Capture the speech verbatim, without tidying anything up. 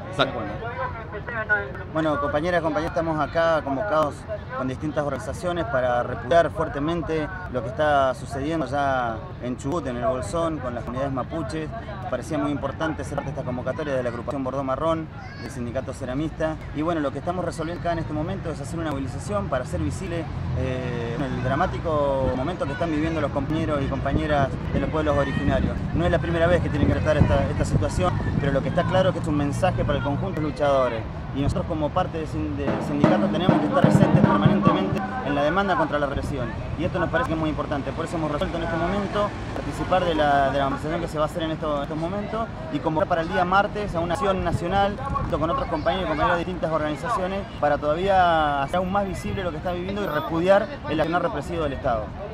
Exacto. Bueno, compañeras, compañeros, estamos acá convocados con distintas organizaciones para repudiar fuertemente lo que está sucediendo ya en Chubut, en el Bolsón, con las comunidades mapuches. Parecía muy importante ser parte de esta convocatoria de la agrupación Bordó Marrón, del sindicato ceramista. Y bueno, lo que estamos resolviendo acá en este momento es hacer una movilización para hacer visible eh, el dramático momento que están viviendo los compañeros y compañeras de los pueblos originarios. No es la primera vez que tienen que tratar esta, esta situación, pero lo que está claro es que es un mensaje para el conjunto de luchadores. Y nosotros como parte del sindicato tenemos que estar presentes permanentemente en la demanda contra la represión. Y esto nos parece que es muy importante. Por eso hemos resuelto en este momento participar de la, de la manifestación que se va a hacer en estos, estos momentos y convocar para el día martes a una acción nacional junto con otros compañeros y compañeras de distintas organizaciones para todavía hacer aún más visible lo que está viviendo y repudiar el accionar represivo del Estado.